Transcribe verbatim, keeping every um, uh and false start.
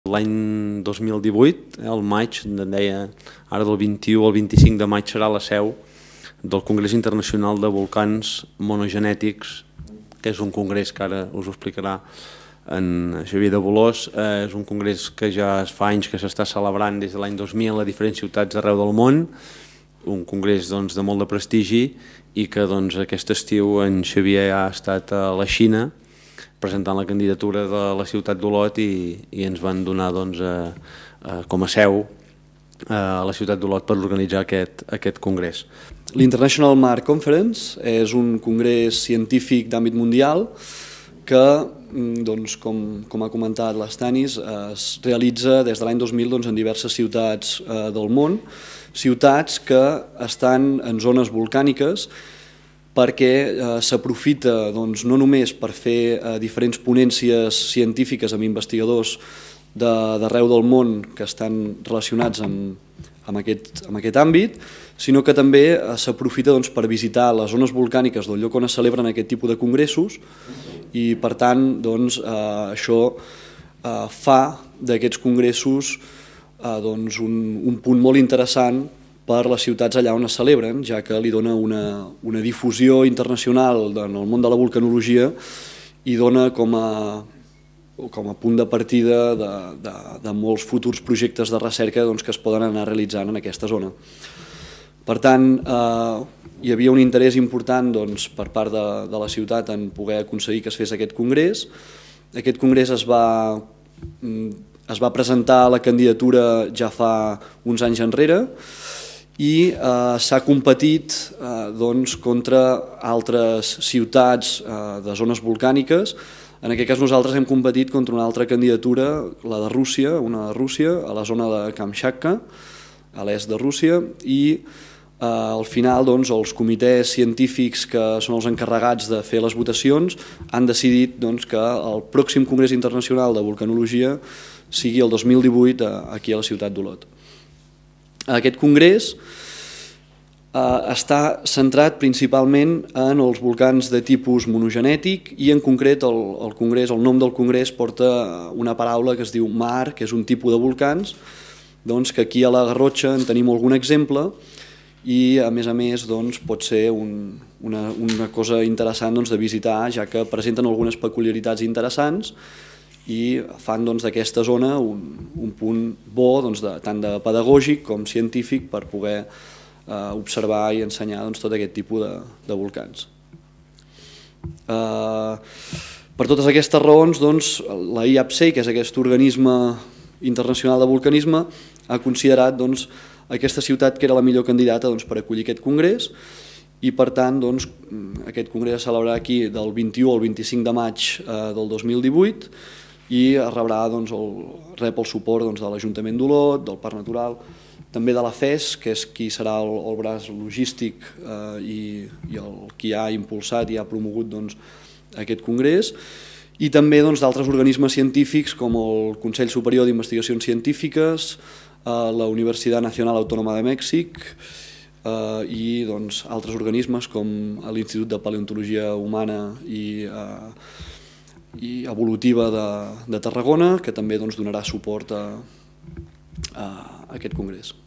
L'any dos mil divuit, al maig, deia, ara del vint-i-u al vint-i-cinc de maig serà la seu del Congrés Internacional de Volcans Monogenètics, que és un congrés que ara us ho explicarà en Xavier de Bolós. És un congrés que ja fa anys que s'està celebrant des de l'any dos mil a diferents ciutats arreu del món, un congrés doncs, de molt de prestigi i que doncs, aquest estiu en Xavier ha estat a la Xina presentant la candidatura de la ciutat d'Olot i, i ens van donar doncs, a, a, com a seu a la ciutat d'Olot per organitzar aquest, aquest congrés. L'International Mar Conference és un congrés científic d'àmbit mundial que, doncs, com, com ha comentat l'Stanis, es realitza des de l'any dos mil doncs, en diverses ciutats eh, del món, ciutats que estan en zones volcàniques perquè eh, s'aprofita doncs, no només per fer eh, diferents ponències científiques amb investigadors d'arreu del món que estan relacionats amb, amb, aquest, amb aquest àmbit, sinó que també eh, s'aprofita doncs, per visitar les zones volcàniques del lloc on es celebren aquest tipus de congressos i per tant doncs, eh, això eh, fa d'aquests congressos eh, doncs, un, un punt molt interessant per les ciutats allà on es celebren, ja que li dona una, una difusió internacional en el món de la vulcanologia i dona com a, com a punt de partida de, de, de molts futurs projectes de recerca doncs, que es poden anar realitzant en aquesta zona. Per tant, eh, hi havia un interès important doncs, per part de, de la ciutat en poder aconseguir que es fes aquest congrés. Aquest congrés es va, es va presentar a la candidatura ja fa uns anys enrere i eh, s'ha competit eh, doncs, contra altres ciutats eh, de zones volcàniques. En aquest cas nosaltres hem competit contra una altra candidatura, la de Rússia, una de Rússia, a la zona de Kamchatka, a l'est de Rússia, i eh, al final doncs, els comitès científics que són els encarregats de fer les votacions han decidit doncs, que el pròxim Congrés Internacional de Vulcanologia sigui el dos mil divuit aquí a la ciutat d'Olot. Aquest congrés eh, està centrat principalment en els volcans de tipus monogenètic i en concret el, el, congrés, el nom del congrés porta una paraula que es diu mar, que és un tipus de volcans, doncs, que aquí a la Garrotxa en tenim algun exemple i a més a més doncs, pot ser un, una, una cosa interessant doncs, de visitar, ja que presenten algunes peculiaritats interessants i fan d'aquesta doncs, zona un, un punt bo doncs, de, tant de pedagògic com científic per poder eh, observar i ensenyar doncs, tot aquest tipus de, de volcans. Eh, per totes aquestes raons, doncs, la I A P S E I, que és aquest organisme internacional de vulcanisme, ha considerat doncs, aquesta ciutat que era la millor candidata doncs, per acollir aquest congrés i per tant doncs, aquest congrés es celebrarà aquí del vint-i-u al vint-i-cinc de maig eh, del dos mil divuit i rebrà, doncs, el, rep el suport doncs, de l'Ajuntament d'Olot, del Parc Natural, també de la F E S, que és qui serà el, el braç logístic eh, i, i el qui ha impulsat i ha promogut doncs, aquest congrés, i també d'altres doncs, organismes científics com el Consell Superior d'Investigacions Científiques, eh, la Universitat Nacional Autònoma de Mèxic eh, i doncs, altres organismes com l'Institut de Paleontologia Humana i eh, i evolutiva de, de Tarragona, que també doncs, donarà suport a, a aquest congrés.